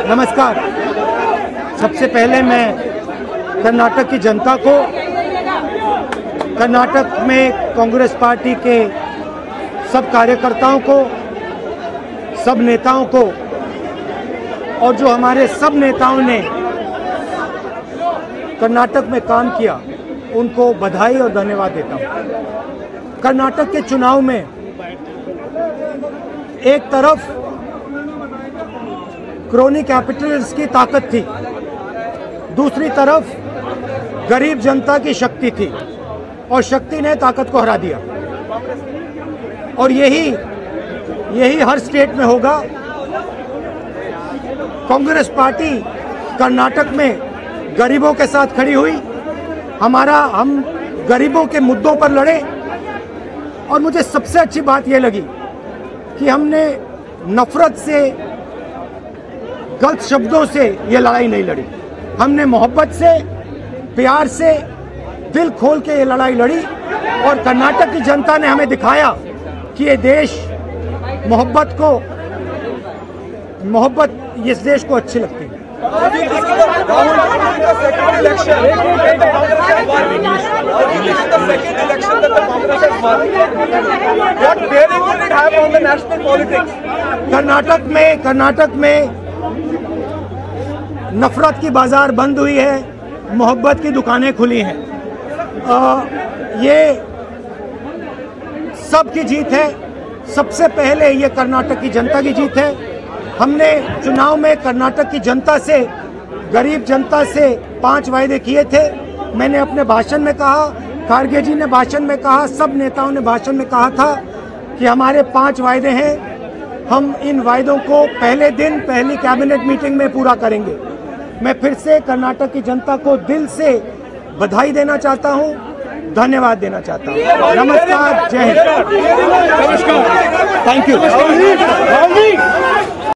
नमस्कार। सबसे पहले मैं कर्नाटक की जनता को, कर्नाटक में कांग्रेस पार्टी के सब कार्यकर्ताओं को, सब नेताओं को और जो हमारे सब नेताओं ने कर्नाटक में काम किया उनको बधाई और धन्यवाद देता हूं। कर्नाटक के चुनाव में एक तरफ क्रोनी कैपिटलिस्ट की ताकत थी, दूसरी तरफ गरीब जनता की शक्ति थी और शक्ति ने ताकत को हरा दिया। और यही हर स्टेट में होगा। कांग्रेस पार्टी कर्नाटक में गरीबों के साथ खड़ी हुई, हम गरीबों के मुद्दों पर लड़े। और मुझे सबसे अच्छी बात यह लगी कि हमने नफरत से, गलत शब्दों से ये लड़ाई नहीं लड़ी। हमने मोहब्बत से, प्यार से, दिल खोल के ये लड़ाई लड़ी और कर्नाटक की जनता ने हमें दिखाया कि ये देश मोहब्बत इस देश को अच्छी लगती है। कर्नाटक में नफरत की बाजार बंद हुई है, मोहब्बत की दुकानें खुली हैं। ये सबकी जीत है। सबसे पहले ये कर्नाटक की जनता की जीत है। हमने चुनाव में कर्नाटक की जनता से, गरीब जनता से 5 वायदे किए थे। मैंने अपने भाषण में कहा, खारगे जी ने भाषण में कहा, सब नेताओं ने भाषण में कहा था कि हमारे 5 वायदे हैं। हम इन वायदों को पहले दिन पहली कैबिनेट मीटिंग में पूरा करेंगे। मैं फिर से कर्नाटक की जनता को दिल से बधाई देना चाहता हूं, धन्यवाद देना चाहता हूं। नमस्कार, जय हिंद। Thank you.